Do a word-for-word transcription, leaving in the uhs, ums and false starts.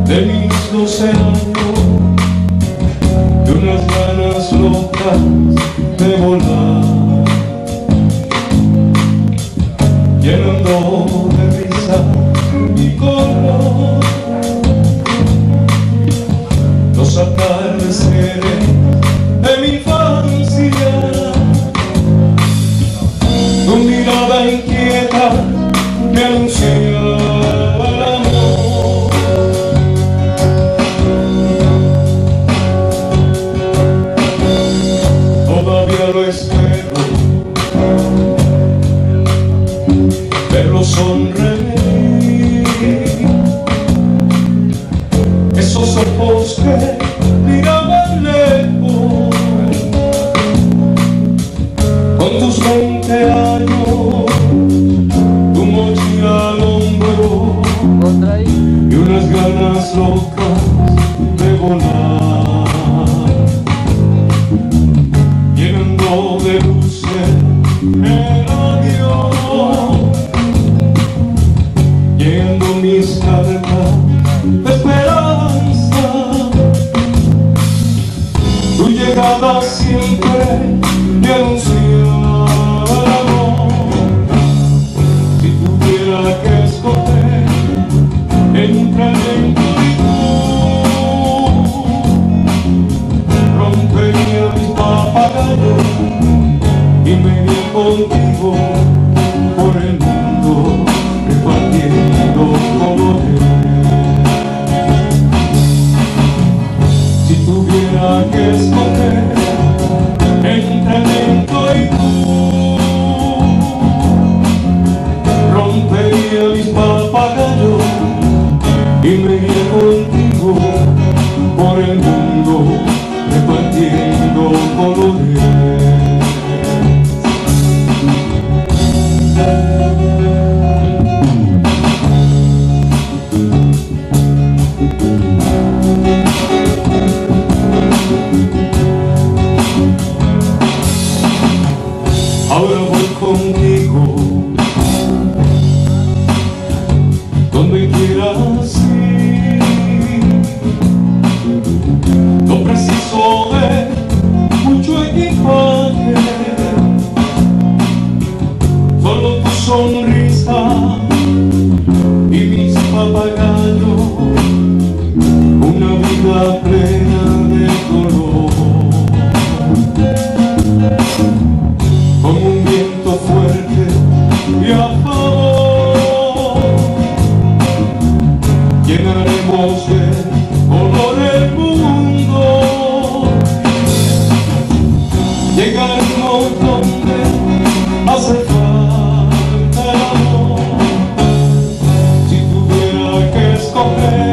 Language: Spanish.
de mis doce años, de unas ganas locas de volar, llenando de risa mi color los atardeceres de mi infancia. Tu mirada inquieta que anunciaba el amor. Todavía lo espero, verlo sonreír, esos ojos que miraban lejos, con tus veinte años, tu mochila al hombro y unas ganas locas de volar, llenando de luces el avión, llegando mis cartas de esperanza. Tu llegada siempre me anunciaba el amor. Si tuviera que escoger entre el viento y tú, rompería mis papagayos y me iría contigo por el mundo, repartiendo colores. Si tuviera que escoger entre el viento y tú, rompería mis papagayos y me iría contigo por el mundo, repartiendo colores. Ahora voy contigo donde quieras ir. No preciso de mucho equipaje, solo tu sonrisa y mis papagayos, una vida plena de color. Con un viento fuerte y a favor, llenaremos de color el mundo. Llegaremos donde hace falta el amor. Si tuviera que escoger